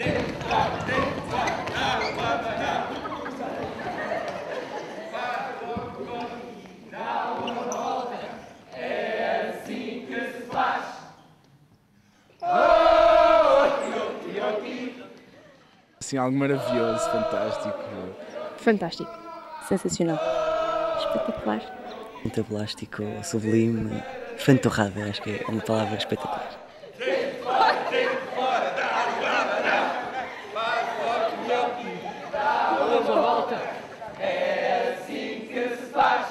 Assim, algo maravilhoso, fantástico. Fantástico. Sensacional. Espetacular. Fantástico, sublime, fantorrada, acho que é uma palavra espetacular. É assim que se faz.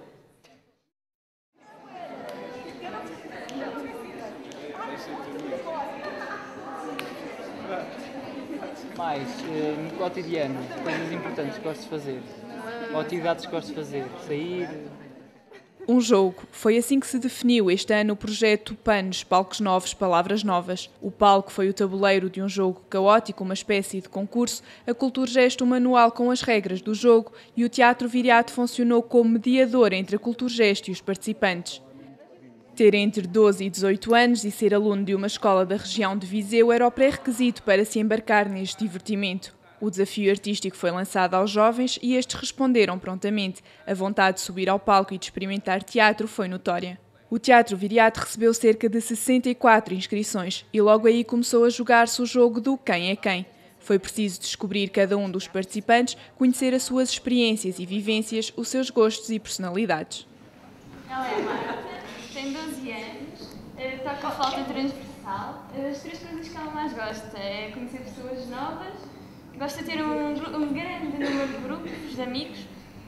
Mais, no cotidiano, coisas importantes que gosto de fazer, ou atividades que gosto de fazer, sair. Um jogo. Foi assim que se definiu este ano o projeto PANS, Palcos Novos, Palavras Novas. O palco foi o tabuleiro de um jogo caótico, uma espécie de concurso, a Culturgest um manual com as regras do jogo e o Teatro Viriato funcionou como mediador entre a Culturgest e os participantes. Ter entre 12 e 18 anos e ser aluno de uma escola da região de Viseu era o pré-requisito para se embarcar neste divertimento. O desafio artístico foi lançado aos jovens e estes responderam prontamente. A vontade de subir ao palco e de experimentar teatro foi notória. O Teatro Viriato recebeu cerca de 64 inscrições e logo aí começou a jogar-se o jogo do quem é quem. Foi preciso descobrir cada um dos participantes, conhecer as suas experiências e vivências, os seus gostos e personalidades. Ela é Marta, tem 12 anos, toca flauta transversal. As três coisas que ela mais gosta é conhecer pessoas novas, gosta de ter um grande número de grupos, de amigos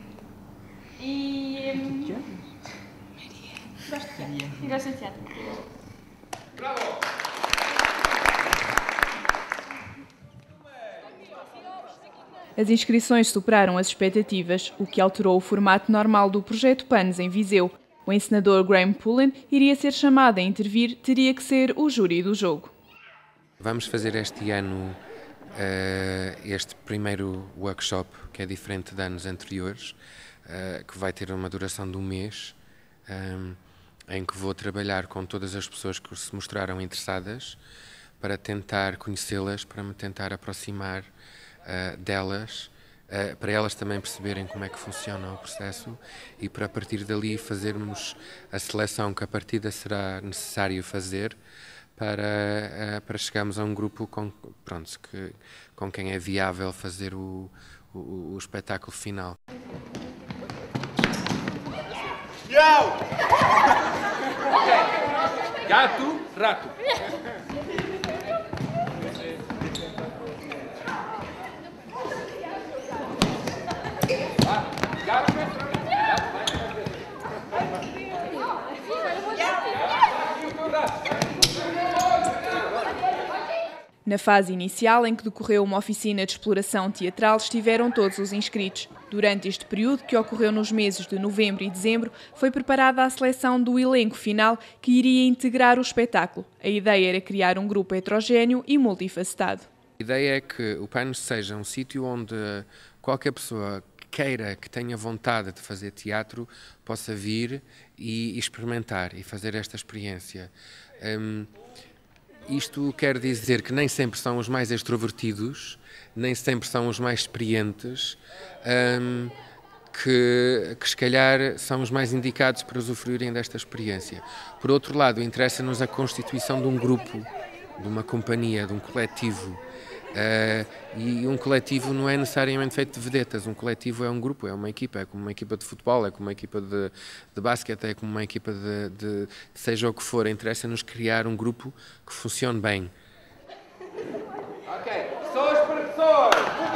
e gosta de teatro. E gosta de teatro. Bravo! As inscrições superaram as expectativas, o que alterou o formato normal do projeto PANS em Viseu. O encenador Graham Pullen iria ser chamado a intervir, teria que ser o júri do jogo. Vamos fazer este ano este primeiro workshop, que é diferente de anos anteriores, que vai ter uma duração de um mês, em que vou trabalhar com todas as pessoas que se mostraram interessadas para tentar conhecê-las, para me tentar aproximar delas, para elas também perceberem como é que funciona o processo e para a partir dali fazermos a seleção que a partida será necessário fazer para chegarmos a um grupo com quem é viável fazer o espetáculo final. Yo! Ok. Gato, rato. Na fase inicial, em que decorreu uma oficina de exploração teatral, estiveram todos os inscritos. Durante este período, que ocorreu nos meses de novembro e dezembro, foi preparada a seleção do elenco final que iria integrar o espetáculo. A ideia era criar um grupo heterogéneo e multifacetado. A ideia é que o PANS seja um sítio onde qualquer pessoa que queira, que tenha vontade de fazer teatro, possa vir e experimentar e fazer esta experiência. Isto quer dizer que nem sempre são os mais extrovertidos, nem sempre são os mais experientes, que se calhar são os mais indicados para usufruírem desta experiência. Por outro lado, interessa-nos a constituição de um grupo, de uma companhia, de um coletivo. E um coletivo não é necessariamente feito de vedetas, um coletivo é um grupo, é uma equipa, é como uma equipa de futebol, é como uma equipa de basquete, é como uma equipa de seja o que for, interessa-nos criar um grupo que funcione bem. Ok, pessoas para pessoas!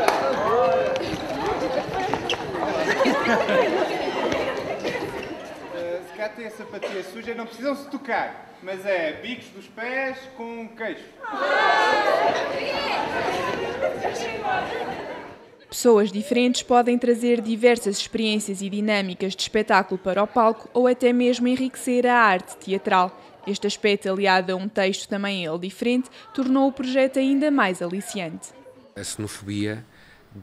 Se cá tem a sapatilha suja, não precisam se tocar, mas é bicos dos pés com queixo. Pessoas diferentes podem trazer diversas experiências e dinâmicas de espetáculo para o palco ou até mesmo enriquecer a arte teatral. Este aspecto, aliado a um texto também ele diferente, tornou o projeto ainda mais aliciante. A xenofobia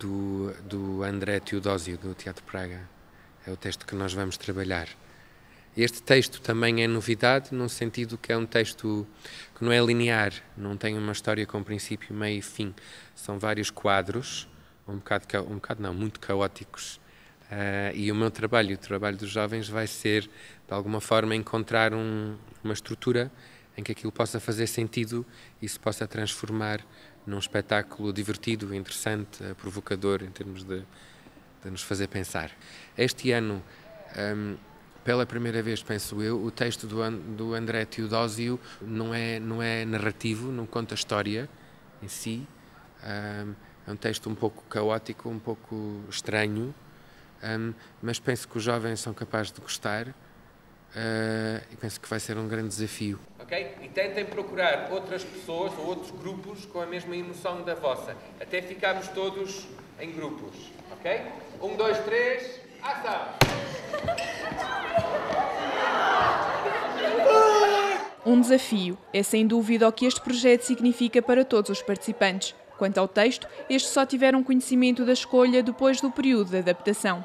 do André Teodósio, do Teatro Praga, é o texto que nós vamos trabalhar. Este texto também é novidade, no sentido que é um texto que não é linear, não tem uma história com princípio, meio e fim. São vários quadros, muito caóticos. E o meu trabalho, o trabalho dos jovens, vai ser, de alguma forma, encontrar uma estrutura em que aquilo possa fazer sentido e se possa transformar num espetáculo divertido, interessante, provocador, em termos de nos fazer pensar. Este ano, pela primeira vez, penso eu, o texto do André Teodósio não é narrativo, não conta a história em si. É um texto um pouco caótico, um pouco estranho, mas penso que os jovens são capazes de gostar e penso que vai ser um grande desafio. Ok? E tentem procurar outras pessoas ou outros grupos com a mesma emoção da vossa, até ficarmos todos em grupos. Ok? 1, 2, 3, ação! Um desafio é sem dúvida o que este projeto significa para todos os participantes. Quanto ao texto, estes só tiveram conhecimento da escolha depois do período de adaptação.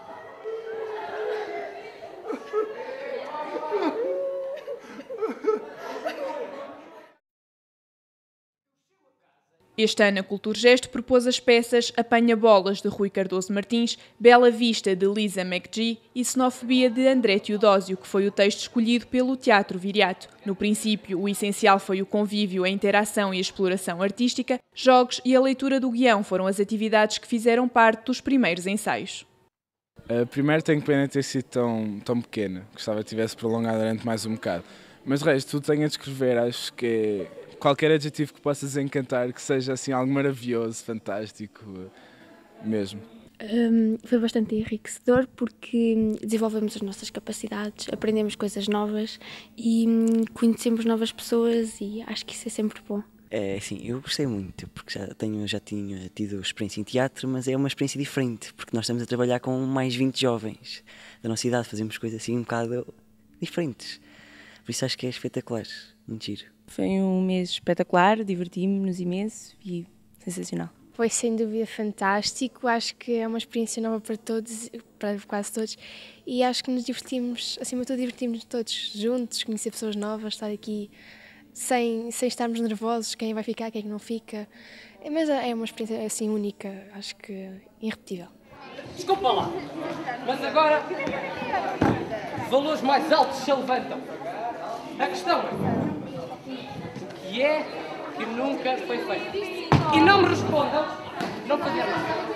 Este ano a Culturgest propôs as peças Apanha-Bolas, de Rui Cardoso Martins, Bela Vista, de Lisa McGee e Xenofobia, de André Teodósio, que foi o texto escolhido pelo Teatro Viriato. No princípio, o essencial foi o convívio, a interação e a exploração artística, jogos e a leitura do guião foram as atividades que fizeram parte dos primeiros ensaios. Primeiro tenho pena de ter sido tão pequena, gostava que tivesse prolongado durante mais um bocado. Mas de resto, tudo tenho a descrever, acho que é qualquer adjetivo que possas encantar, que seja assim algo maravilhoso, fantástico, mesmo. Foi bastante enriquecedor porque desenvolvemos as nossas capacidades, aprendemos coisas novas e conhecemos novas pessoas e acho que isso é sempre bom. Sim, eu gostei muito, porque já tinha tido experiência em teatro, mas é uma experiência diferente, porque nós estamos a trabalhar com mais 20 jovens da nossa idade, fazemos coisas assim um bocado diferentes. Por isso acho que é espetacular, muito giro. Foi um mês espetacular, divertimos-nos imenso e sensacional. Foi sem dúvida fantástico, acho que é uma experiência nova para todos, para quase todos, e acho que nos divertimos, acima de tudo divertimos todos juntos, conhecer pessoas novas, estar aqui sem estarmos nervosos, quem vai ficar, quem não fica, mas é uma experiência assim única, acho que irrepetível. Desculpa lá, mas agora valores mais altos se levantam. A questão é o que é que nunca foi feito. E não me respondam, não fazer nada.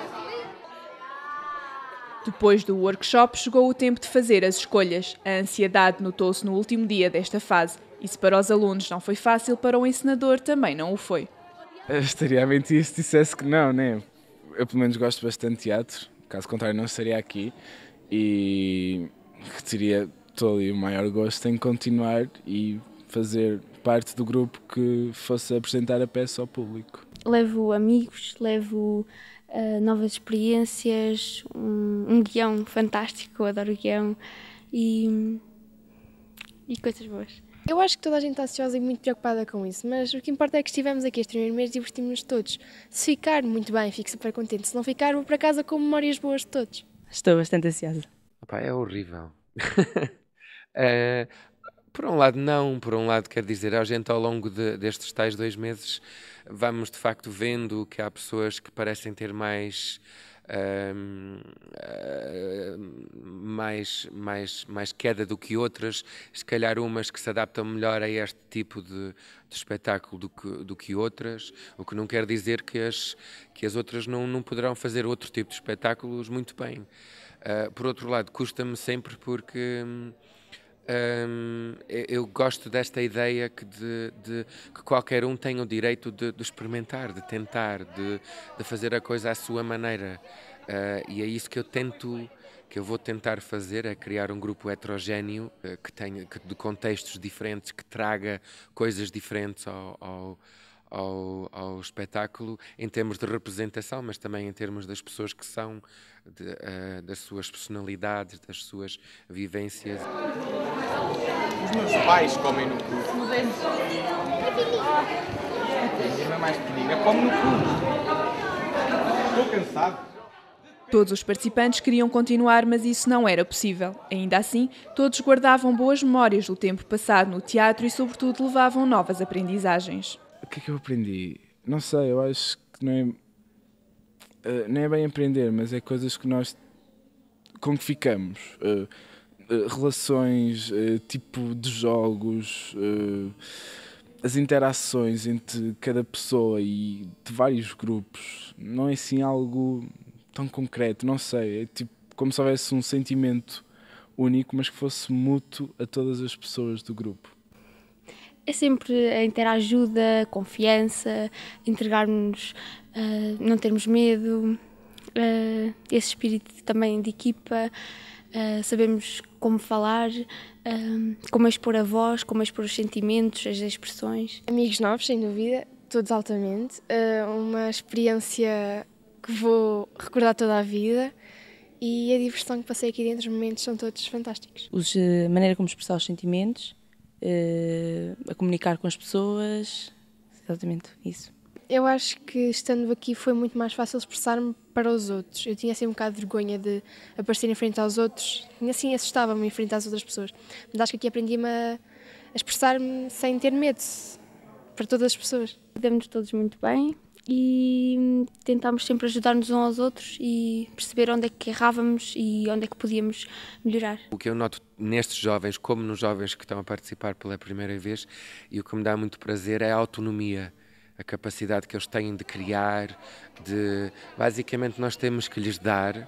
Depois do workshop, chegou o tempo de fazer as escolhas. A ansiedade notou-se no último dia desta fase. E se para os alunos não foi fácil, para o encenador também não o foi. Eu estaria a mentir se dissesse que não, né? Eu pelo menos gosto bastante de teatro, caso contrário não estaria aqui e teria todo o maior gosto em continuar e fazer parte do grupo que fosse apresentar a peça ao público. Levo amigos, levo novas experiências, um guião fantástico, eu adoro o guião e coisas boas. Eu acho que toda a gente está ansiosa e muito preocupada com isso, mas o que importa é que estivemos aqui este primeiro mês e divertimos-nos todos. Se ficar, muito bem, fico super contente. Se não ficar, vou para casa com memórias boas de todos. Estou bastante ansiosa. Opa, é horrível. Por um lado não, por um lado quer dizer, a gente ao longo destes tais 2 meses vamos de facto vendo que há pessoas que parecem ter mais queda do que outras, se calhar umas que se adaptam melhor a este tipo de espetáculo do que outras, o que não quer dizer que as outras não poderão fazer outro tipo de espetáculos muito bem. Por outro lado, custa-me sempre porque eu gosto desta ideia que qualquer um tem o direito de experimentar, de tentar, de fazer a coisa à sua maneira. E é isso que eu vou tentar fazer, é criar um grupo heterogéneo de contextos diferentes, que traga coisas diferentes ao espetáculo, em termos de representação, mas também em termos das pessoas que são, das suas personalidades, das suas vivências. Os meus pais comem no cu. A irmã mais pequenina come no cu. Estou cansado. Todos os participantes queriam continuar, mas isso não era possível. Ainda assim, todos guardavam boas memórias do tempo passado no teatro e, sobretudo, levavam novas aprendizagens. O que é que eu aprendi? Não sei, eu acho que não é bem aprender, mas é coisas que nós, com que ficamos. Relações, tipo de jogos, as interações entre cada pessoa e de vários grupos. Não é assim algo tão concreto, não sei. É tipo como se houvesse um sentimento único, mas que fosse mútuo a todas as pessoas do grupo. É sempre a interajuda, a confiança, entregar-nos, não termos medo, esse espírito também de equipa, sabemos como falar, como expor a voz, como expor os sentimentos, as expressões. Amigos novos, sem dúvida, todos altamente. Uma experiência que vou recordar toda a vida e a diversão que passei aqui dentro, os momentos são todos fantásticos. A maneira como expressar os sentimentos, a comunicar com as pessoas, exatamente isso. Eu acho que estando aqui foi muito mais fácil expressar-me para os outros. Eu tinha assim um bocado de vergonha de aparecer em frente aos outros, assim assustava-me em frente às outras pessoas. Mas acho que aqui aprendi-me a expressar-me sem ter medo, para todas as pessoas. Demos todos muito bem e tentámos sempre ajudar-nos uns aos outros e perceber onde é que errávamos e onde é que podíamos melhorar. O que eu noto nestes jovens, como nos jovens que estão a participar pela primeira vez, e o que me dá muito prazer é a autonomia, a capacidade que eles têm de criar, basicamente nós temos que lhes dar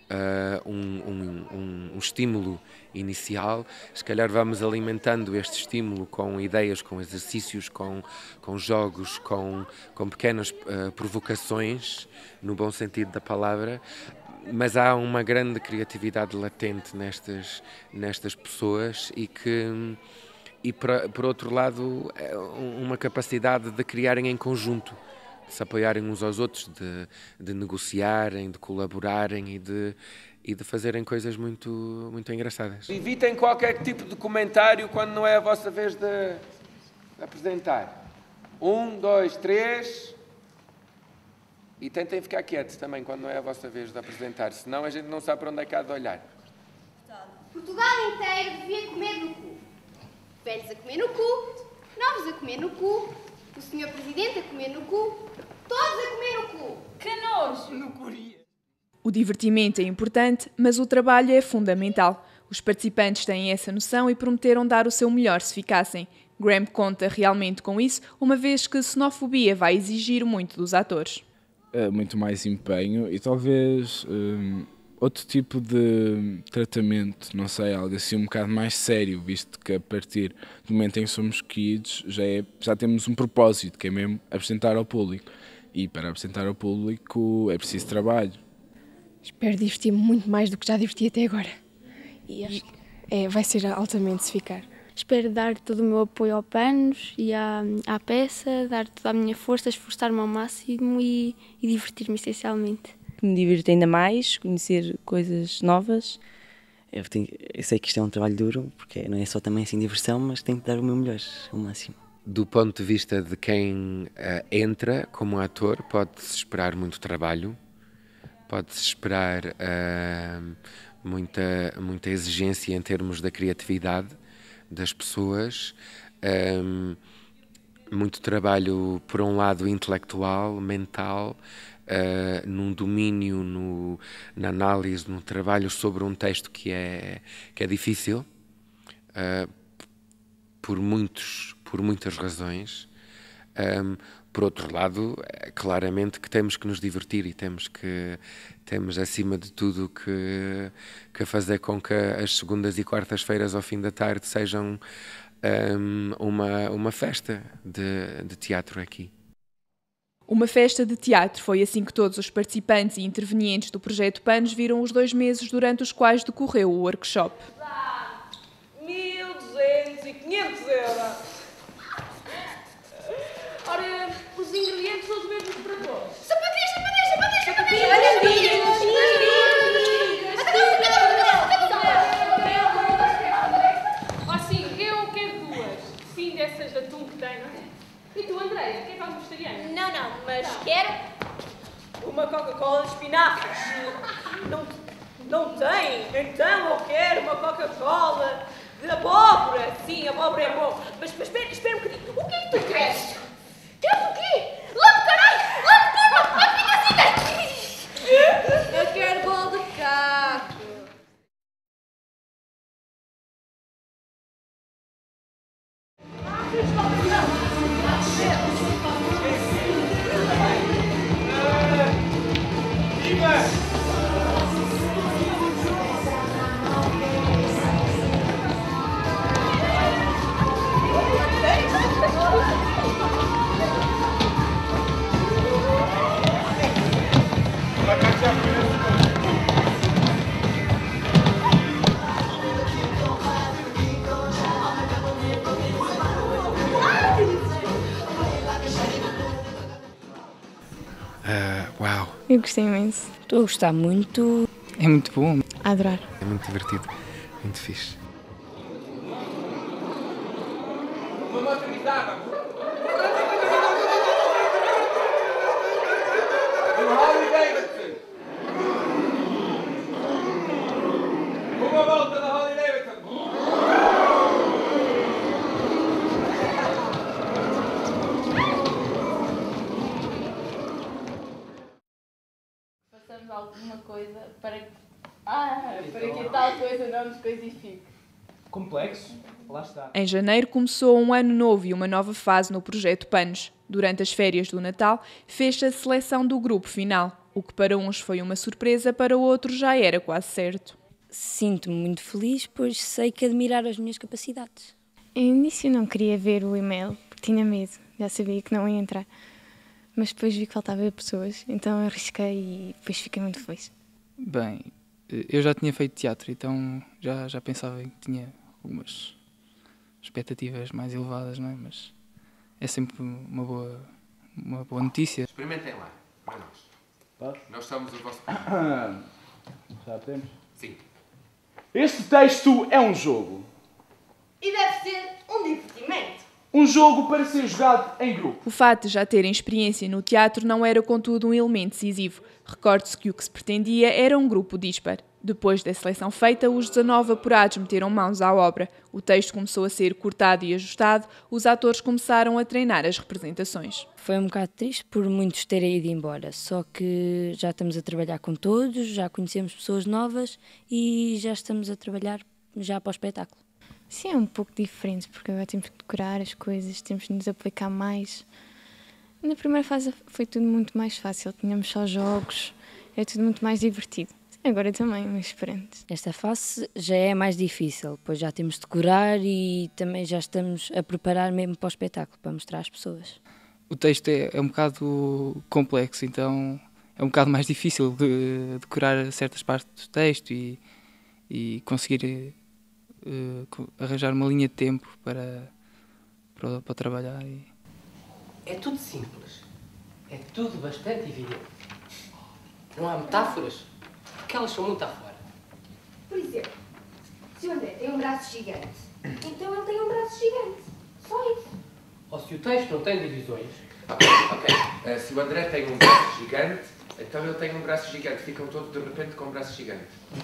um estímulo inicial. Se calhar vamos alimentando este estímulo com ideias, com exercícios, com jogos, com pequenas provocações, no bom sentido da palavra, mas há uma grande criatividade latente nestas pessoas e por outro lado, uma capacidade de criarem em conjunto, de se apoiarem uns aos outros, de negociarem, de colaborarem e de fazerem coisas muito, muito engraçadas. Evitem qualquer tipo de comentário quando não é a vossa vez de apresentar. 1, 2, 3... E tentem ficar quietos também quando não é a vossa vez de apresentar, senão a gente não sabe para onde é que há de olhar. Portugal inteiro devia comer no cu. Velhos a comer no cu, novos a comer no cu, o senhor Presidente a comer no cu, todos a comer no cu. Que nojo! No curia. O divertimento é importante, mas o trabalho é fundamental. Os participantes têm essa noção e prometeram dar o seu melhor se ficassem. Graham conta realmente com isso, uma vez que xenofobia vai exigir muito dos atores. Muito mais empenho e talvez outro tipo de tratamento, não sei, algo assim um bocado mais sério, visto que a partir do momento em que somos kids já temos um propósito, que é mesmo apresentar ao público. E para apresentar ao público é preciso trabalho. Espero divertir-me muito mais do que já diverti até agora. E acho que vai ser altamente se ficar. Espero dar todo o meu apoio ao Panos e à peça, dar toda a minha força, esforçar-me ao máximo e divertir-me essencialmente. Me divirto ainda mais, conhecer coisas novas. Eu sei que isto é um trabalho duro, porque não é só também assim diversão, mas tenho que dar o meu melhor, ao máximo. Do ponto de vista de quem entra como ator, pode-se esperar muito trabalho, pode-se esperar muita exigência em termos da criatividade das pessoas, muito trabalho, por um lado, intelectual, mental, num domínio, na análise, no trabalho sobre um texto que é difícil, por muitas razões. Por outro lado, claramente que temos que nos divertir e temos acima de tudo que fazer com que as segundas e quartas-feiras ao fim da tarde sejam uma festa de teatro aqui. Uma festa de teatro, foi assim que todos os participantes e intervenientes do projeto Panos viram os 2 meses durante os quais decorreu o workshop. 1.200 e 500 euros. Ora, os ingredientes são os mesmos para todos. Sapatilhas! Assim, eu quero 2. Sim, dessas de atum que tem, não é? E tu, Andreia, quer algo vegetariano? Não, mas quero uma Coca-Cola de espinafres. Não tem? Então eu quero uma Coca-Cola de abóbora. Sim, abóbora é bom. Mas espera um bocadinho. O que é que tu queres? Queres o quê? Lá caralho! Lá filha! Eu quero bolo de caco. Uau! Eu gostei imenso. Estou a gostar muito. É muito bom. A adorar. É muito divertido, muito fixe. Uma motorizada. Harley Davidson. Uma volta da Harley Davidson. Façamos alguma coisa para que tal coisa não nos coisifique. Complexo, lá está. Em janeiro começou um ano novo e uma nova fase no projeto Panos. Durante as férias do Natal, fez-se a seleção do grupo final. O que para uns foi uma surpresa, para outros já era quase certo. Sinto-me muito feliz, pois sei que admiraram as minhas capacidades. No início não queria ver o e-mail, porque tinha medo. Já sabia que não ia entrar. Mas depois vi que faltava pessoas, então arrisquei e depois fiquei muito feliz. Bem, eu já tinha feito teatro, então já pensava que tinha algumas expectativas mais elevadas, não é? Mas é sempre uma boa notícia. Experimentem lá, para nós. Posso? Nós somos o vosso... Já temos? Sim. Este texto é um jogo. E deve ser um divertimento. Um jogo para ser jogado em grupo. O fato de já terem experiência no teatro não era, contudo, um elemento decisivo. Recorde-se que o que se pretendia era um grupo dispar. Depois da seleção feita, os 19 apurados meteram mãos à obra. O texto começou a ser cortado e ajustado, os atores começaram a treinar as representações. Foi um bocado triste por muitos terem ido embora, só que já estamos a trabalhar com todos, já conhecemos pessoas novas e já estamos a trabalhar já para o espetáculo. Sim, é um pouco diferente, porque agora temos que decorar as coisas, temos que nos aplicar mais. Na primeira fase foi tudo muito mais fácil, tínhamos só jogos, é tudo muito mais divertido. Agora também, mas diferente. Esta fase já é mais difícil, pois já temos de decorar e também já estamos a preparar mesmo para o espetáculo, para mostrar às pessoas. O texto é um bocado complexo, então é um bocado mais difícil de decorar certas partes do texto e conseguir arranjar uma linha de tempo para trabalhar. É tudo simples. É tudo bastante evidente. Não há metáforas, porque elas são muito afora. Por exemplo, se o André tem um braço gigante, então ele tem um braço gigante. Só isso. Ou se o texto não tem divisões. Ok. Se o André tem um braço gigante, então ele tem um braço gigante. Ficam todos de repente com um braço gigante.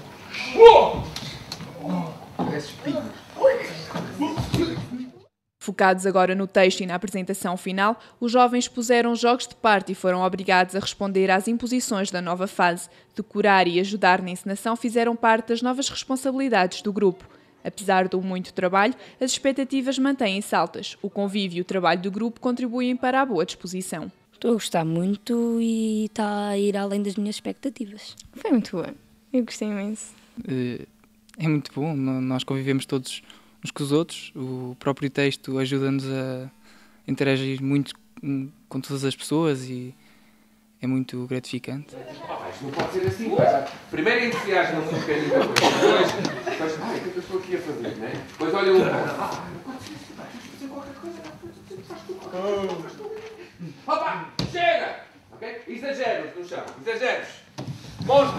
Focados agora no texto e na apresentação final, os jovens puseram jogos de parte e foram obrigados a responder às imposições da nova fase. Decorar e ajudar na encenação fizeram parte das novas responsabilidades do grupo. Apesar do muito trabalho, as expectativas mantêm-se altas. O convívio e o trabalho do grupo contribuem para a boa disposição. Estou a gostar muito e está a ir além das minhas expectativas. Foi muito bom. Eu gostei imenso. É muito bom, nós convivemos todos uns com os outros, o próprio texto ajuda-nos a interagir muito com todas as pessoas e é muito gratificante. Mas não pode ser assim, primeiro entusiasmo um bocadinho da coisa, depois, o que é que eu estou aqui a fazer, não é? Depois olha não pode ser assim, tens de fazer qualquer coisa, faz tu. Opa, chega! Ok? Exageros no chão, exageros. Monstro!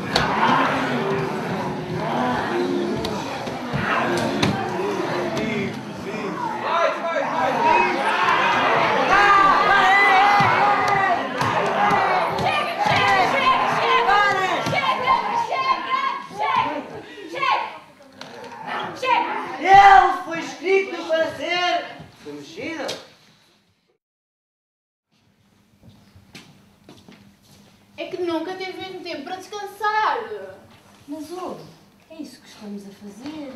Vai! é que nunca teve mesmo tempo para descansar. Mas, é isso que estamos a fazer.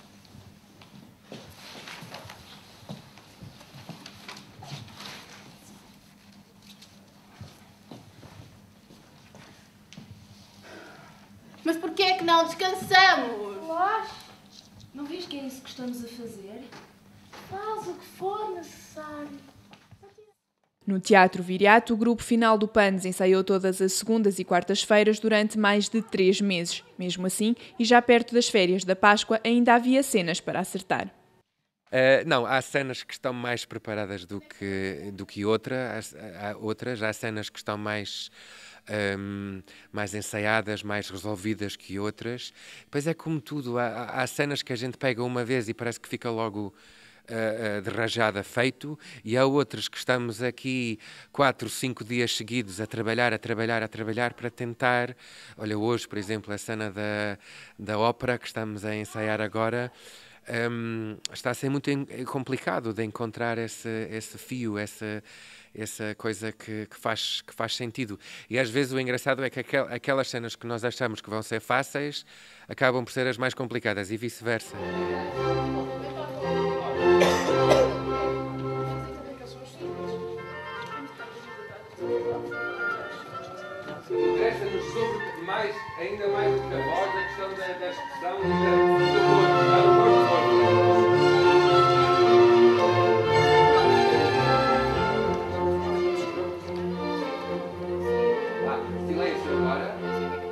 Mas porquê é que não descansamos? Não vês que é isso que estamos a fazer? Faz o que for necessário. No Teatro Viriato, o grupo final do PANS ensaiou todas as segundas e quartas-feiras durante mais de 3 meses. Mesmo assim, e já perto das férias da Páscoa, ainda havia cenas para acertar. Não, há cenas que estão mais preparadas do que outras. Há cenas que estão mais ensaiadas, mais resolvidas que outras. Pois é como tudo, há cenas que a gente pega uma vez e parece que fica logo de rajada feito, e há outras que estamos aqui 4, 5 dias seguidos a trabalhar para tentar. Olha, hoje, por exemplo, a cena da ópera que estamos a ensaiar agora, está a ser muito complicado de encontrar esse fio, essa coisa que faz sentido. E às vezes o engraçado é que aquelas cenas que nós achamos que vão ser fáceis acabam por ser as mais complicadas e vice-versa. Interessa-nos ainda mais do que a voz, a questão da expressão do corpo. Silêncio agora.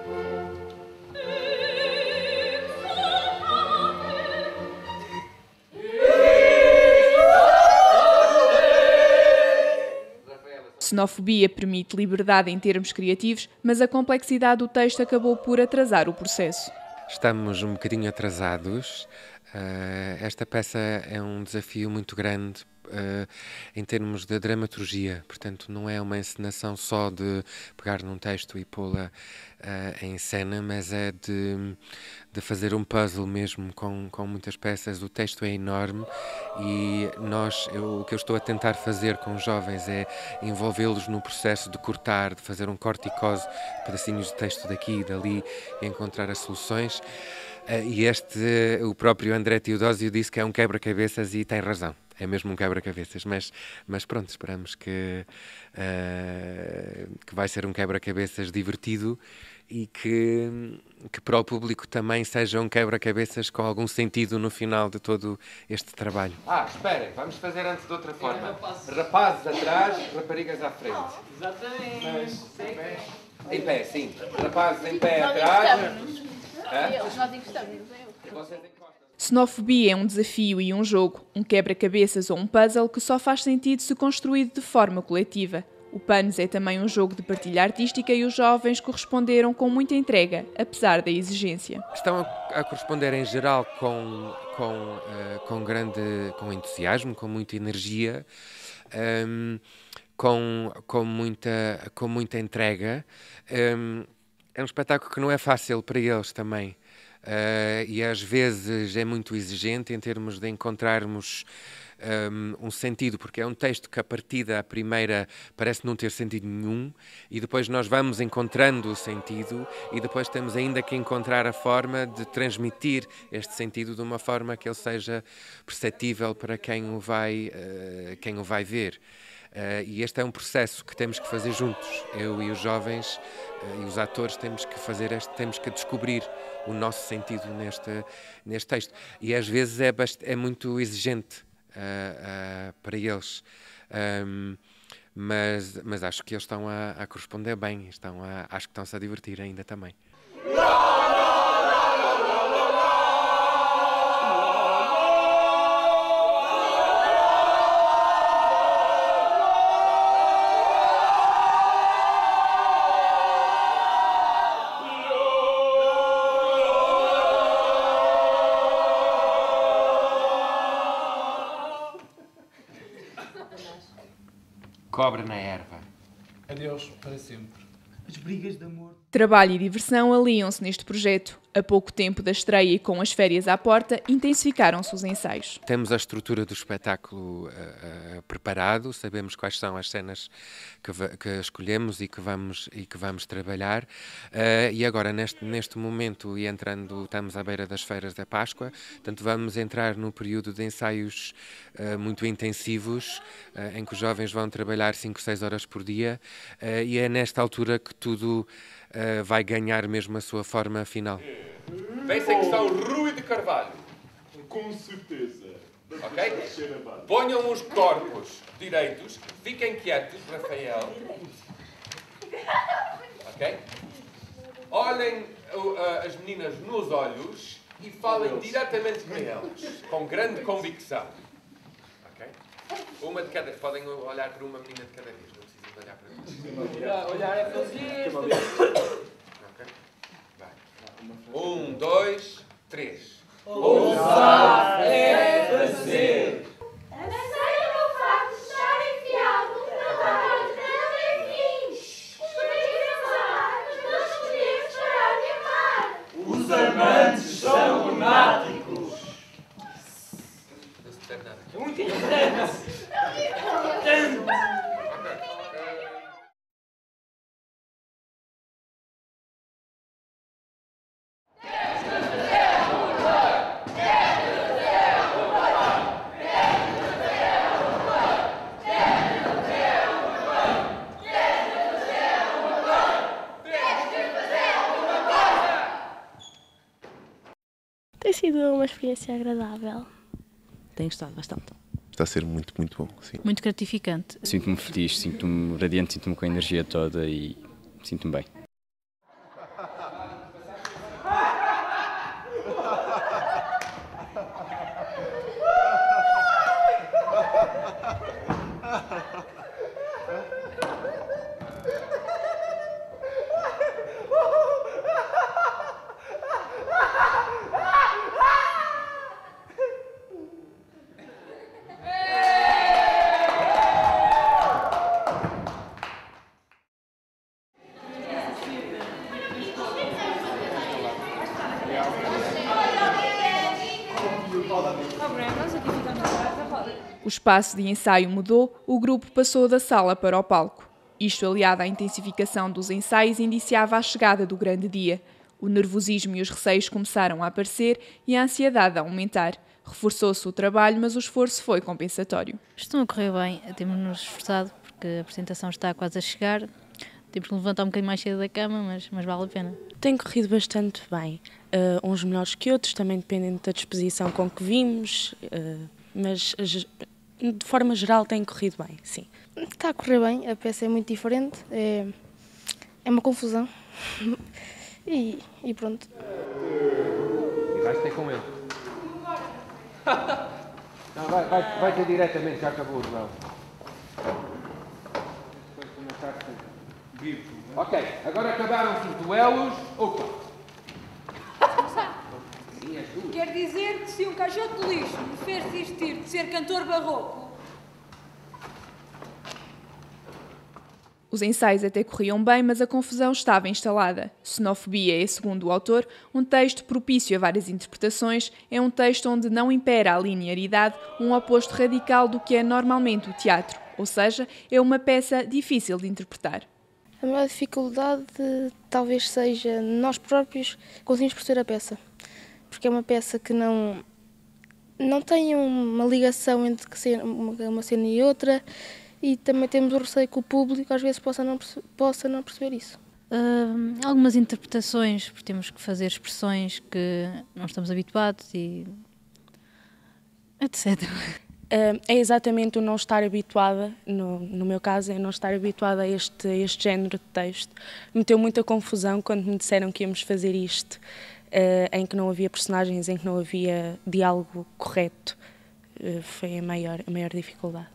Xenofobia permite liberdade em termos criativos, mas a complexidade do texto acabou por atrasar o processo. Estamos um bocadinho atrasados. Esta peça é um desafio muito grande em termos de dramaturgia, portanto não é uma encenação só de pegar num texto e pô-la em cena, mas é de fazer um puzzle mesmo com muitas peças. O texto é enorme e o que eu estou a tentar fazer com os jovens é envolvê-los no processo de cortar, de fazer um corte e cose, pedacinhos de texto daqui e dali, e encontrar as soluções. E o próprio André Teodósio disse que é um quebra-cabeças e tem razão. É mesmo um quebra-cabeças, mas pronto, esperamos que vai ser um quebra-cabeças divertido e que para o público também seja um quebra-cabeças com algum sentido no final de todo este trabalho. Esperem, vamos fazer antes de outra forma. Rapazes atrás, raparigas à frente. Exatamente. Em pé, sim. Rapazes em pé atrás. Nós encostamos. Xenofobia é um desafio e um jogo, um quebra-cabeças ou um puzzle que só faz sentido se construído de forma coletiva. O PANS é também um jogo de partilha artística e os jovens corresponderam com muita entrega, apesar da exigência. Estão a corresponder em geral com entusiasmo, com muita energia, com muita entrega. É um espetáculo que não é fácil para eles também. E às vezes é muito exigente em termos de encontrarmos um sentido, porque é um texto que à primeira parece não ter sentido nenhum, e depois nós vamos encontrando o sentido e depois temos ainda que encontrar a forma de transmitir este sentido de uma forma que ele seja perceptível para quem o vai ver. E este é um processo que temos que fazer juntos. Eu e os jovens e os atores temos que descobrir o nosso sentido neste texto. E às vezes é muito exigente para eles. Mas acho que eles estão a corresponder bem. Acho que estão-se a divertir ainda também. Cobra na erva. Adeus para sempre. As brigas de amor. Trabalho e diversão aliam-se neste projeto. A pouco tempo da estreia e com as férias à porta, intensificaram-se os ensaios. Temos a estrutura do espetáculo preparado, sabemos quais são as cenas que escolhemos e que vamos trabalhar. E agora, neste momento, estamos à beira das feiras da Páscoa, portanto vamos entrar num período de ensaios muito intensivos, em que os jovens vão trabalhar 5, 6 horas por dia, e é nesta altura que tudo vai ganhar mesmo a sua forma final. Pensem que são Rui de Carvalho. Com certeza. Ok? Ponham os corpos direitos. Fiquem quietos, Rafael. Ok? Olhem as meninas nos olhos e falem diretamente com eles, com grande convicção. Ok? Uma de cada. Podem olhar para uma menina de cada vez. Não precisam de olhar para todos. Olhar é fazer. 1, 2, 3. Ousar é fazer. Aceita o meu facto de estar enfiado num trabalho que não tem fim. Escolhi amar, mas não escolhemos parar de amar. Os amantes são lunáticos. Não se percebe nada. É muito importante. Tem sido uma experiência agradável. Tem gostado bastante. Está a ser muito, muito bom, sim. Muito gratificante. Sinto-me feliz, sinto-me radiante, sinto-me com a energia toda e sinto-me bem. O espaço de ensaio mudou, o grupo passou da sala para o palco. Isto, aliado à intensificação dos ensaios, indiciava a chegada do grande dia. O nervosismo e os receios começaram a aparecer e a ansiedade a aumentar. Reforçou-se o trabalho, mas o esforço foi compensatório. Estão a correr bem, temos-nos esforçado porque a apresentação está quase a chegar. Temos que levantar um bocadinho mais cedo da cama, mas vale a pena. Tem corrido bastante bem. Uns melhores que outros, também dependendo da disposição com que vimos, mas de forma geral tem corrido bem, sim. Está a correr bem, a peça é muito diferente, é uma confusão e pronto. E vais ter com ele. Não, vai ter diretamente, já acabou, João. Ok, agora acabaram-se os duelos. Opa! Quer dizer que se um caixote de lixo me fez desistir de ser cantor barroco... Os ensaios até corriam bem, mas a confusão estava instalada. Xenofobia é, segundo o autor, um texto propício a várias interpretações, é um texto onde não impera a linearidade, um oposto radical do que é normalmente o teatro, ou seja, é uma peça difícil de interpretar. A maior dificuldade talvez seja nós próprios conseguirmos perceber a peça, porque é uma peça que não tem uma ligação entre uma cena e outra, e também temos o receio que o público às vezes possa não perceber isso. Algumas interpretações, porque temos que fazer expressões que não estamos habituados e etc. É exatamente o não estar habituada, no meu caso, é não estar habituada a este género de texto. Meteu muita confusão quando me disseram que íamos fazer isto, em que não havia personagens, em que não havia diálogo correto. Foi a maior dificuldade.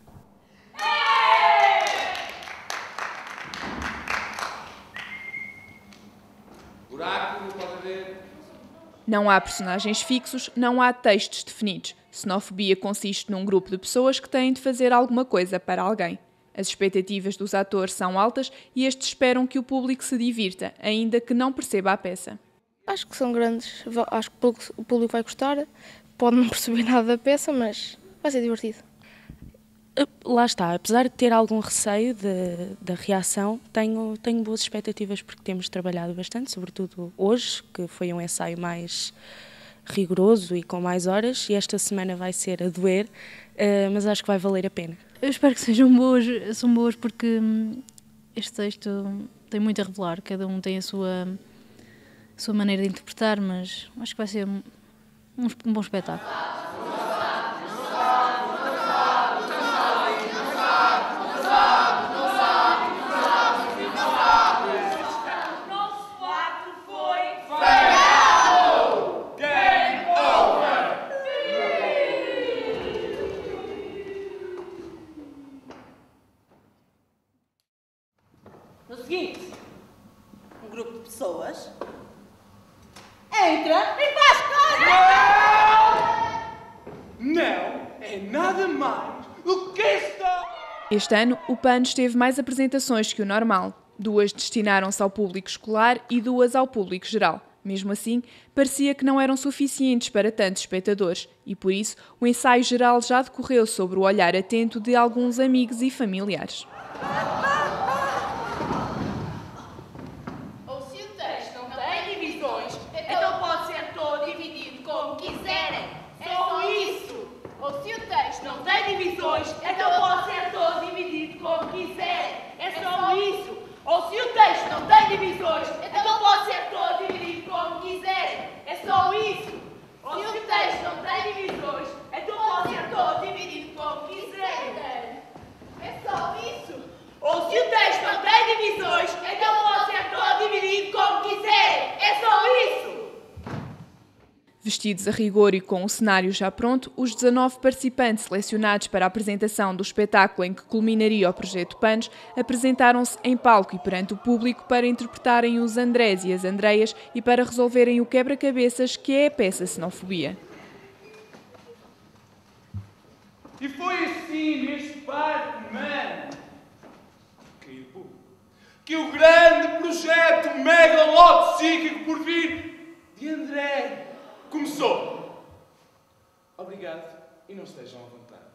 Não há personagens fixos, não há textos definidos. Xenofobia consiste num grupo de pessoas que têm de fazer alguma coisa para alguém. As expectativas dos atores são altas e estes esperam que o público se divirta, ainda que não perceba a peça. Acho que são grandes, acho que o público vai gostar, pode não perceber nada da peça, mas vai ser divertido. Lá está, apesar de ter algum receio da reação, tenho boas expectativas porque temos trabalhado bastante, sobretudo hoje, que foi um ensaio mais rigoroso e com mais horas, e esta semana vai ser a doer, mas acho que vai valer a pena. Eu espero que são boas porque este texto tem muito a revelar, cada um tem a sua maneira de interpretar, mas acho que vai ser um bom espetáculo. No seguinte, um grupo de pessoas entra e faz coisa! Não é nada mais do que isto! Este ano, o PANS teve mais apresentações que o normal. 2 destinaram-se ao público escolar e 2 ao público geral. Mesmo assim, parecia que não eram suficientes para tantos espectadores e, por isso, o ensaio geral já decorreu sob o olhar atento de alguns amigos e familiares. Ou se o texto não tem divisões, então pode ser todo dividido como quiserem. Só isso! Ou se o texto não tem divisões, então pode ser todo dividido como quiserem. É só isso! Ou se o texto não tem divisões, então pode ser todo dividido como quiserem. É só isso! Ou se o texto não tem divisões, então pode ser todo dividido como quiserem. É só isso! Ou se o texto não tem divisões, então pode ser todo dividido como quiserem. É só isso! Vestidos a rigor e com o cenário já pronto, os 19 participantes selecionados para a apresentação do espetáculo em que culminaria o projeto PANS apresentaram-se em palco e perante o público para interpretarem os Andrés e as Andreias e para resolverem o quebra-cabeças que é a peça Xenofobia. E foi assim neste parque, que o grande projeto megalote psíquico por vir de André começou. Obrigado e não estejam à vontade.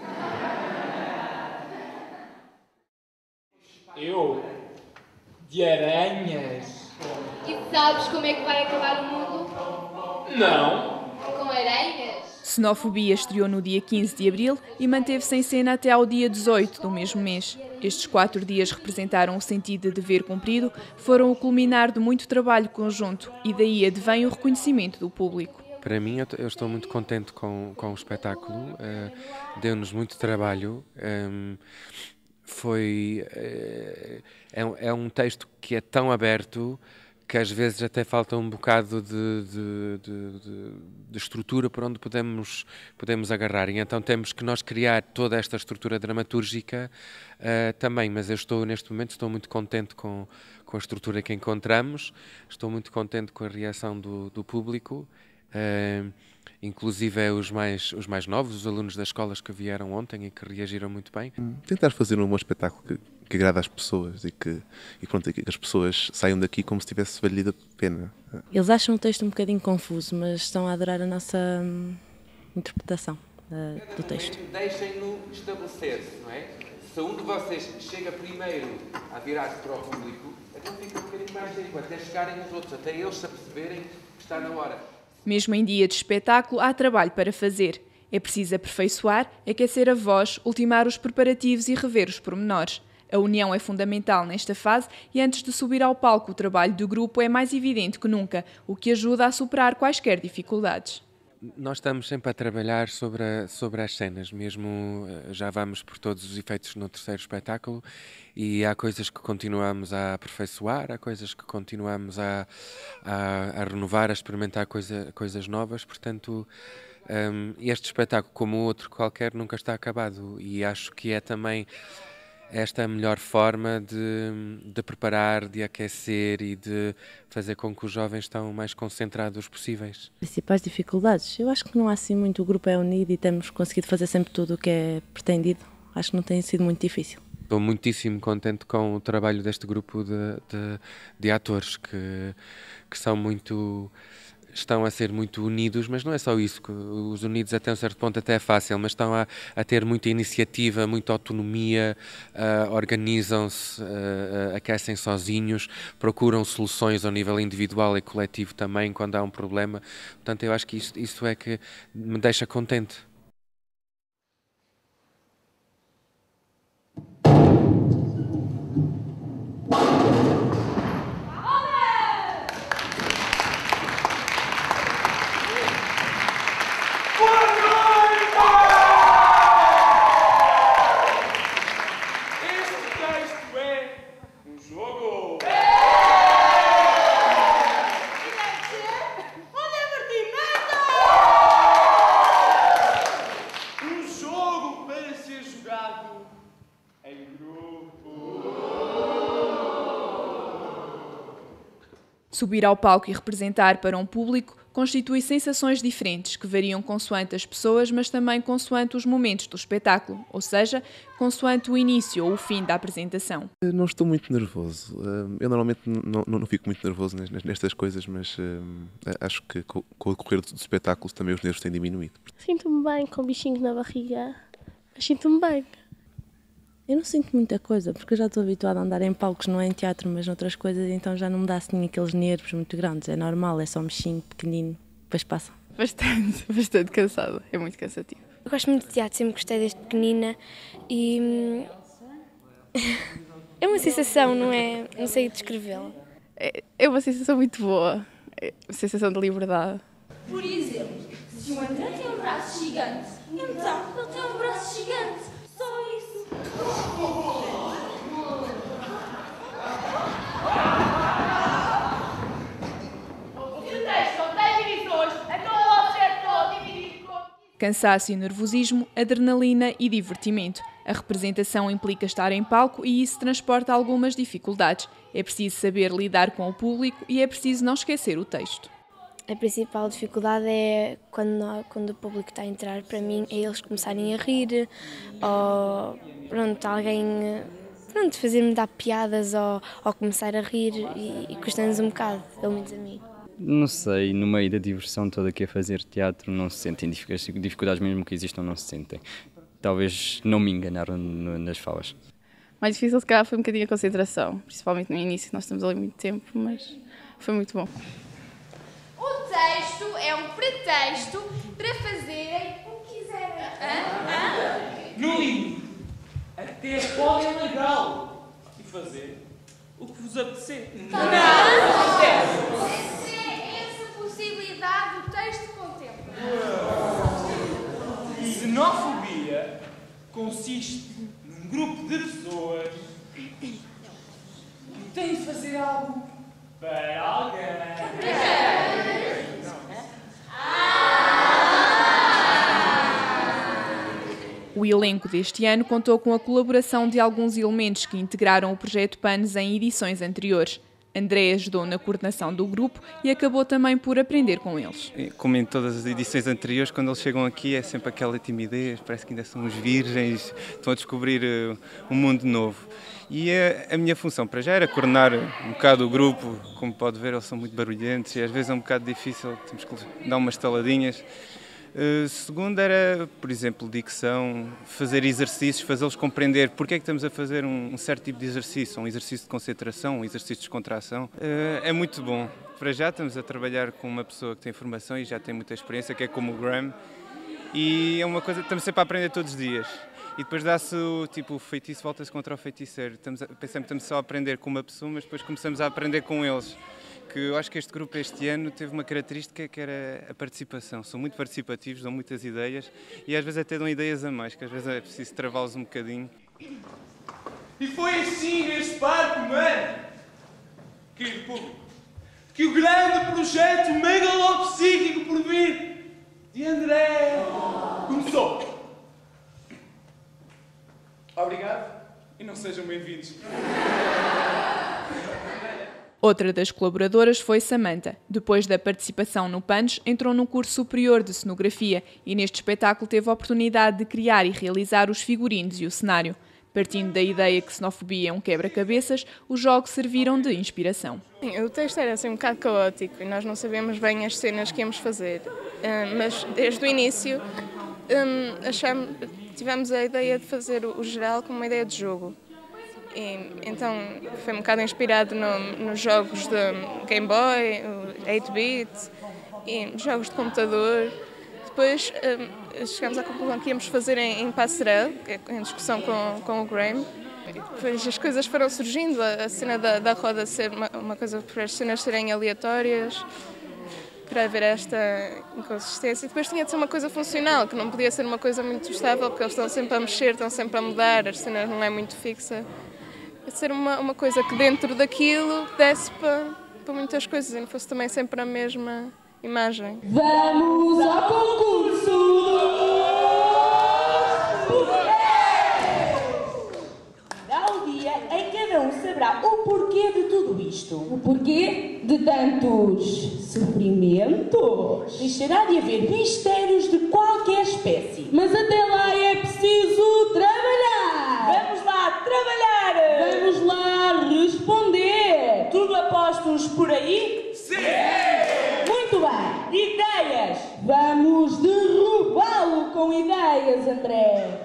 Eu? De aranhas? E sabes como é que vai acabar o mundo? Não. Com aranhas? Xenofobia estreou no dia 15 de abril e manteve-se em cena até ao dia 18 do mesmo mês. Estes 4 dias representaram o sentido de dever cumprido, foram o culminar de muito trabalho conjunto e daí advém o reconhecimento do público. Para mim, eu estou muito contente com o espetáculo, deu-nos muito trabalho, é um texto que é tão aberto que às vezes até falta um bocado de estrutura por onde podemos agarrar. E então temos que nós criar toda esta estrutura dramatúrgica também. Mas eu neste momento estou muito contente com a estrutura que encontramos, estou muito contente com a reação do público, inclusive os mais novos, os alunos das escolas que vieram ontem e que reagiram muito bem. Tentar fazer um bom espetáculo que agrada às pessoas e que as pessoas saiam daqui como se tivesse valido a pena. Eles acham o texto um bocadinho confuso, mas estão a adorar a nossa interpretação do texto. Deixem-no estabelecer-se, não é? Se um de vocês chega primeiro a virar-se para o público, então fica um bocadinho mais tempo, até chegarem os outros, até eles se aperceberem que está na hora. Mesmo em dia de espetáculo, há trabalho para fazer. É preciso aperfeiçoar, aquecer a voz, ultimar os preparativos e rever os pormenores. A união é fundamental nesta fase e antes de subir ao palco o trabalho do grupo é mais evidente que nunca, o que ajuda a superar quaisquer dificuldades. Nós estamos sempre a trabalhar sobre as cenas, mesmo já vamos por todos os efeitos no terceiro espetáculo e há coisas que continuamos a aperfeiçoar, há coisas que continuamos a renovar, a experimentar coisas novas, portanto este espetáculo, como outro qualquer, nunca está acabado e acho que é também esta é a melhor forma de preparar, de aquecer e de fazer com que os jovens estão mais concentrados possíveis. Principais dificuldades? Eu acho que não há assim muito, o grupo é unido e temos conseguido fazer sempre tudo o que é pretendido. Acho que não tem sido muito difícil. estou muitíssimo contente com o trabalho deste grupo de atores que estão a ser muito unidos, mas não é só isso, os unidos até um certo ponto até é fácil, mas estão a ter muita iniciativa, muita autonomia, organizam-se, aquecem sozinhos, procuram soluções ao nível individual e coletivo também quando há um problema. Portanto, eu acho que isso é que me deixa contente. Subir ao palco e representar para um público constitui sensações diferentes, que variam consoante as pessoas, mas também consoante os momentos do espetáculo, ou seja, consoante o início ou o fim da apresentação. Não estou muito nervoso. Eu normalmente não fico muito nervoso nestas coisas, mas acho que com o decorrer dos espetáculos também os nervos têm diminuído. Sinto-me bem, com bichinhos na barriga, mas sinto-me bem. Eu não sinto muita coisa, porque eu já estou habituada a andar em palcos, não é em teatro, mas noutras coisas, então já não me dá assim aqueles nervos muito grandes. É normal, é só um bichinho pequenino, depois passa. Bastante cansado, é muito cansativo. Eu gosto muito de teatro, sempre gostei desde pequenina e é uma sensação, não é? Não sei descrevê-la. É uma sensação muito boa, é uma sensação de liberdade. Por exemplo, se o André tem um braço gigante, então ele tem um braço gigante. Só isso. Cansaço e nervosismo, adrenalina e divertimento. A representação implica estar em palco e isso transporta algumas dificuldades. É preciso saber lidar com o público e é preciso não esquecer o texto. A principal dificuldade é quando o público está a entrar, para mim, é eles começarem a rir ou alguém fazer-me dar piadas ou começar a rir e custa-nos um bocado, pelo menos a mim. Não sei, no meio da diversão toda que é fazer teatro não se sentem dificuldades, mesmo que existam não se sentem. Talvez não me enganaram nas falas. Mais difícil se calhar foi um bocadinho a concentração, principalmente no início, nós estamos ali muito tempo, mas foi muito bom. O texto é um pretexto para fazerem o que quiserem. No limite, até podem legal e fazer o que vos apetecer. Não! Essa possibilidade o texto contempla. Xenofobia consiste num grupo de pessoas que têm de fazer algo para alguém. O elenco deste ano contou com a colaboração de alguns elementos que integraram o projeto PANS em edições anteriores. André ajudou na coordenação do grupo e acabou também por aprender com eles. Como em todas as edições anteriores, quando eles chegam aqui é sempre aquela timidez, parece que ainda são uns virgens, estão a descobrir um mundo novo. E a minha função para já era coordenar um bocado o grupo, como pode ver eles são muito barulhentos e às vezes é um bocado difícil, temos que dar umas taladinhas. Segundo era, por exemplo, dicção, fazer exercícios, fazê-los compreender porque é que estamos a fazer um certo tipo de exercício, um exercício de concentração, um exercício de descontração. É muito bom. Para já estamos a trabalhar com uma pessoa que tem formação e já tem muita experiência, que é como o Graham, e é uma coisa que estamos sempre a aprender todos os dias. E depois dá-se o feitiço, volta-se contra o feiticeiro. Pensamos que estamos só a aprender com uma pessoa, mas depois começamos a aprender com eles. Que eu acho que este grupo este ano teve uma característica que era a participação. São muito participativos, dão muitas ideias e às vezes até dão ideias a mais, que às vezes é preciso travá-los um bocadinho. E foi assim neste parque humano, querido público, que o grande projeto megalopsíquico por vir de André começou. Obrigado e não sejam bem-vindos. Outra das colaboradoras foi Samantha. Depois da participação no PANS, entrou num curso superior de cenografia e neste espetáculo teve a oportunidade de criar e realizar os figurinos e o cenário. Partindo da ideia que xenofobia é um quebra-cabeças, os jogos serviram de inspiração. Sim, o texto era assim um bocado caótico e nós não sabíamos bem as cenas que íamos fazer, mas desde o início tivemos a ideia de fazer o geral como uma ideia de jogo. E, então foi um bocado inspirado nos jogos de Game Boy, 8-bit e jogos de computador. Depois chegámos à conclusão que íamos fazer em passerelle, em discussão com o Graham. E depois as coisas foram surgindo, a cena da roda ser uma coisa para as cenas serem aleatórias, para haver esta inconsistência. E depois tinha de ser uma coisa funcional, que não podia ser uma coisa muito estável, porque eles estão sempre a mexer, estão sempre a mudar, as cenas não é muito fixa. De ser uma coisa que dentro daquilo desse para muitas coisas e não fosse também sempre a mesma imagem. Vamos ao concurso! Será o dia em que cada um saberá o porquê de tudo isto. O porquê de tantos sofrimentos. Deixará de haver mistérios de qualquer espécie. Mas até lá é preciso trabalhar. Vamos lá trabalhar. Vamos lá responder. Tudo apostos por aí? Sim! Muito bem. Ideias. Vamos derrubá-lo com ideias, André.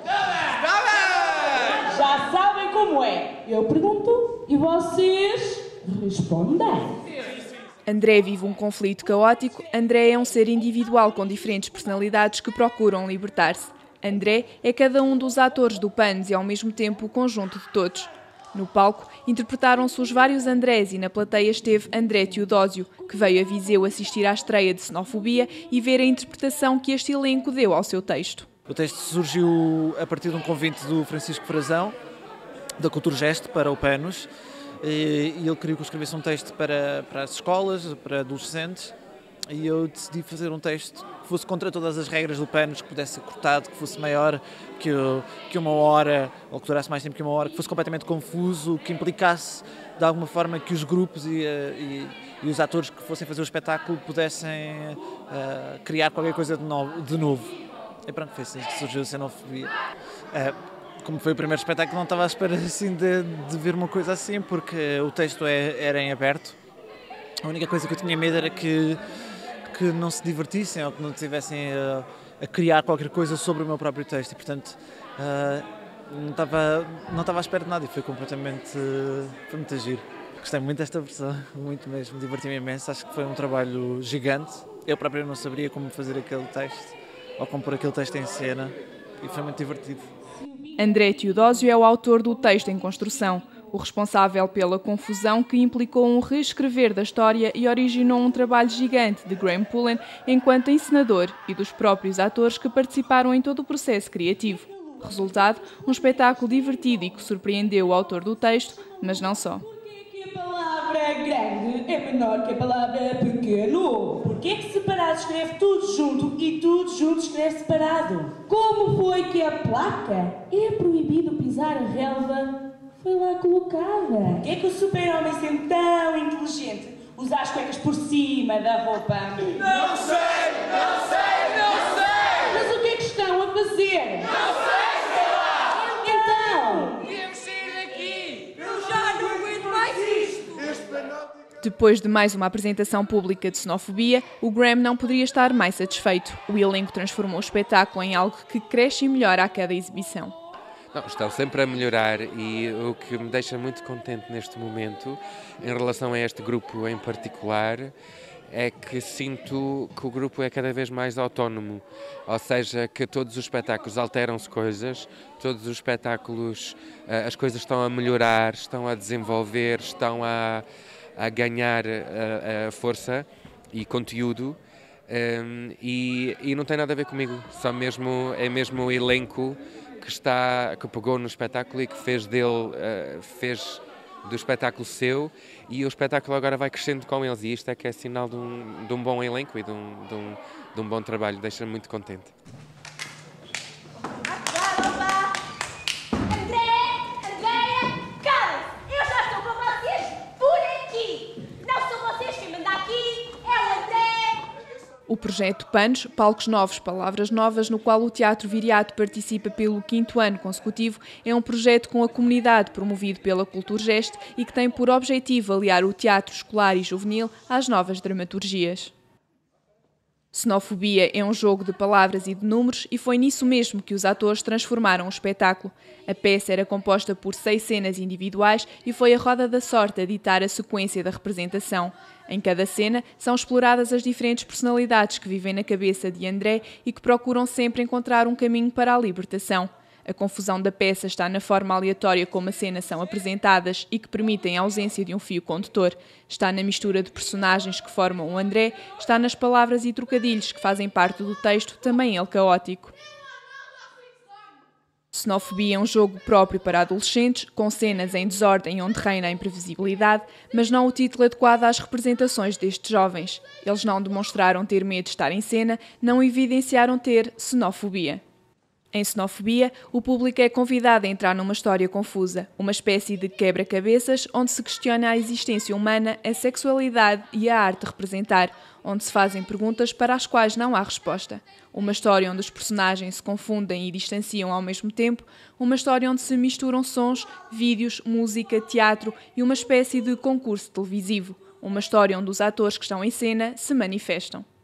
Já sabem como é. Eu pergunto e vocês respondem. André vive um conflito caótico. André é um ser individual com diferentes personalidades que procuram libertar-se. André é cada um dos atores do Panos e ao mesmo tempo o conjunto de todos. No palco, interpretaram-se os vários Andrés e na plateia esteve André Teodósio, que veio a Viseu assistir à estreia de Xenofobia e ver a interpretação que este elenco deu ao seu texto. O texto surgiu a partir de um convite do Francisco Frazão, da Culturgest, para o Panos, e ele queria que eu escrevesse um texto para as escolas, para adolescentes, e eu decidi fazer um texto que fosse contra todas as regras do Panos, que pudesse ser cortado, que fosse maior que uma hora, ou que durasse mais tempo que uma hora, que fosse completamente confuso, que implicasse de alguma forma que os grupos e os atores que fossem fazer o espetáculo pudessem criar qualquer coisa de novo. E pronto, foi assim que surgiu a Xenofobia. Como foi o primeiro espetáculo, não estava à espera assim, de ver uma coisa assim, porque o texto era em aberto. A única coisa que eu tinha medo era que não se divertissem ou que não estivessem a criar qualquer coisa sobre o meu próprio texto. E, portanto, não estava à espera de nada e foi completamente... foi muito giro. Gostei muito desta versão, muito mesmo, diverti-me imenso. Acho que foi um trabalho gigante. Eu próprio não saberia como fazer aquele texto ou como pôr aquele texto em cena e foi muito divertido. André Teodósio é o autor do texto em construção, o responsável pela confusão que implicou um reescrever da história e originou um trabalho gigante de Graham Pullen enquanto encenador e dos próprios atores que participaram em todo o processo criativo. Resultado, um espetáculo divertido e que surpreendeu o autor do texto, mas não só. A palavra grande é menor que a palavra pequeno. Porquê que separado escreve tudo junto e tudo junto escreve separado? Como foi que a placa é proibido pisar a relva foi lá colocada? Porquê que o super-homem sendo tão inteligente usa as cuecas por cima da roupa? Não sei! Mas o que é que estão a fazer? Não sei, sei lá! Então! Devíamos sair daqui! Eu já não aguento mais isto! Depois de mais uma apresentação pública de Xenofobia, o Graham não poderia estar mais satisfeito. O elenco transformou o espetáculo em algo que cresce e melhora a cada exibição. Não, estão sempre a melhorar e o que me deixa muito contente neste momento, em relação a este grupo em particular, é que sinto que o grupo é cada vez mais autónomo, ou seja, que todos os espetáculos alteram-se coisas, todos os espetáculos, as coisas estão a melhorar, estão a desenvolver, estão a ganhar força e conteúdo e não tem nada a ver comigo, é mesmo o elenco que pegou no espetáculo e que fez do espetáculo seu e o espetáculo agora vai crescendo com eles e isto é que é sinal de um bom elenco e de um bom trabalho, deixa-me muito contente. O projeto PANOS, Palcos Novos, Palavras Novas, no qual o Teatro Viriato participa pelo 5º ano consecutivo, é um projeto com a comunidade promovido pela Culturgest e que tem por objetivo aliar o teatro escolar e juvenil às novas dramaturgias. Xenofobia é um jogo de palavras e de números e foi nisso mesmo que os atores transformaram o espetáculo. A peça era composta por 6 cenas individuais e foi a roda da sorte a ditar a sequência da representação. Em cada cena são exploradas as diferentes personalidades que vivem na cabeça de André e que procuram sempre encontrar um caminho para a libertação. A confusão da peça está na forma aleatória como as cenas são apresentadas e que permitem a ausência de um fio condutor. Está na mistura de personagens que formam o André, está nas palavras e trocadilhos que fazem parte do texto, também ele caótico. Xenofobia é um jogo próprio para adolescentes, com cenas em desordem onde reina a imprevisibilidade, mas não o título adequado às representações destes jovens. Eles não demonstraram ter medo de estar em cena, não evidenciaram ter xenofobia. Em Xenofobia, o público é convidado a entrar numa história confusa, uma espécie de quebra-cabeças onde se questiona a existência humana, a sexualidade e a arte de representar, onde se fazem perguntas para as quais não há resposta. Uma história onde os personagens se confundem e distanciam ao mesmo tempo, uma história onde se misturam sons, vídeos, música, teatro e uma espécie de concurso televisivo, uma história onde os atores que estão em cena se manifestam.